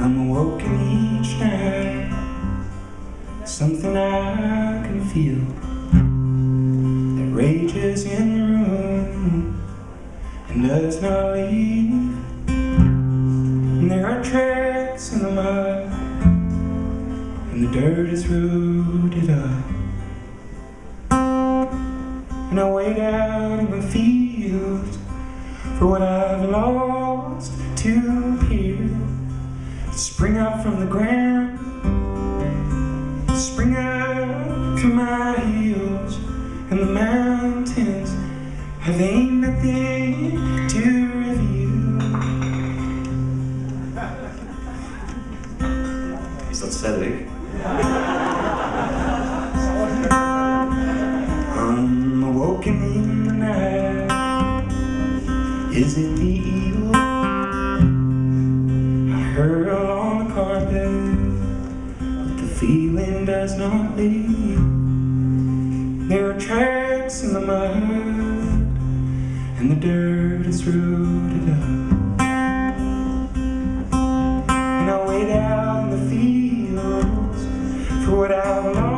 I'm awoken each night, something I can feel that rages in the room and does not leave. And there are tracks in the mud, and the dirt is rooted up. And I wait out in the fields for what I've lost to appear, to spring up from the ground, to spring up through my heels. And the mountains have ain't nothing to reveal. Is dat Cedric? I'm awoken in the night. Is it the evil I hurl on the carpet, but the feeling does not leave? There are tracks in the mud, and the dirt is rooted up. And I wait out in the fields for what I've lost